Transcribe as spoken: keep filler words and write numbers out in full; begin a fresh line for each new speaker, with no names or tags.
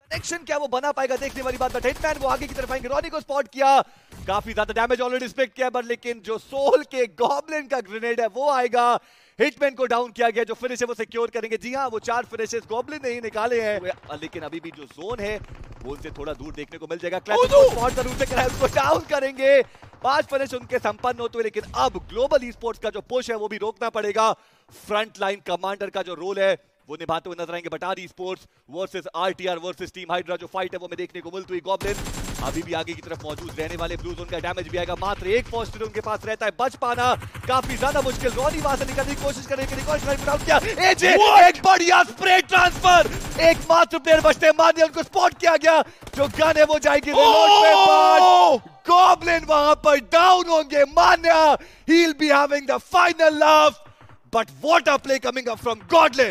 Connection क्या वो बना पाएगा देखने वाली बात। बट हिटमैन वो आगे की तरफ आएंगे, रॉनी को स्पॉट किया, काफी ज्यादा डैमेज ऑलरेडी स्पेक्ट किया, बट लेकिन जो सोल के गॉब्लिन का ग्रेनेड है वो आएगा। हिटमैन को डाउन किया गया, जो फिनिश है वो सिक्योर करेंगे। जी हाँ, वो चार फिनिशेस गॉब्लिन ने ही निकाले हैं, लेकिन अभी भी जो जोन है वो उनसे थोड़ा दूर देखने को मिल जाएगा। क्लैश स्पॉट जरूर से कराया, उसको डाउन करेंगे। पांच फिनिश उनके संपन्न होते हुए, लेकिन अब ग्लोबल ई स्पोर्ट्स का जो पुश है वो भी रोकना पड़ेगा। फ्रंट लाइन कमांडर का जो रोल है वो निभाते हुए नजर आएंगे। बटार esports versus RTR versus team Hydra जो फाइट है वो हमें देखने को मिलती हुई। गॉब्लिन अभी भी आगे की तरफ मौजूद रहने वाले, ब्लू जोन का डैमेज भी आएगा। मात्र एक पोस्टर उनके पास रहता है, बच पाना काफी ज्यादा मुश्किल। रॉनी वहां से निकलने की कोशिश करेंगे, रिकॉर्ड टाइम आउट किया एजे, एक बढ़िया स्प्रे ट्रांसफर, एकमात्र प्लेयर बचते हैं मान्य, उनको स्पॉट किया गया। जो गन है वो जाएगी रिलोड पे, बट गॉब्लिन वहां पर डाउन होंगे। मान्य, he'll be having the final laugh, but what a play coming up from Godlin.